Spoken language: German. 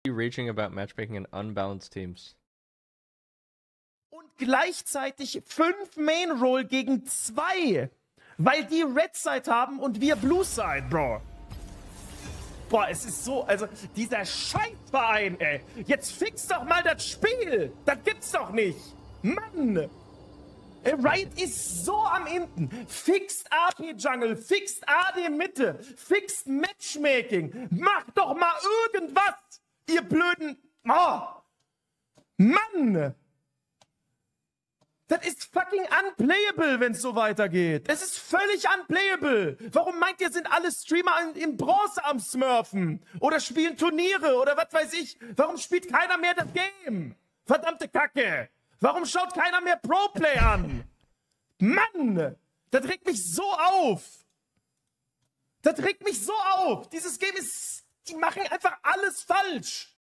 Raging about matchmaking in unbalanced teams. Und gleichzeitig 5 Main Roll gegen 2. Weil die Red Side haben und wir Blue Side, Bro. Boah, es ist so, also dieser Scheißverein, ey. Jetzt fix doch mal das Spiel. Das gibt's doch nicht. Mann. Riot ist so am Enden. Fixt AP Jungle, fixt AD Mitte, fixt Matchmaking. Macht doch mal irgendwas, ihr blöden... Oh. Mann. Das ist fucking unplayable, wenn es so weitergeht. Es ist völlig unplayable. Warum meint ihr, sind alle Streamer in Bronze am Smurfen? Oder spielen Turniere oder was weiß ich? Warum spielt keiner mehr das Game? Verdammte Kacke. Warum schaut keiner mehr Pro-Play an? Mann, das regt mich so auf. Das regt mich so auf. Dieses Game ist... Die machen einfach alles falsch.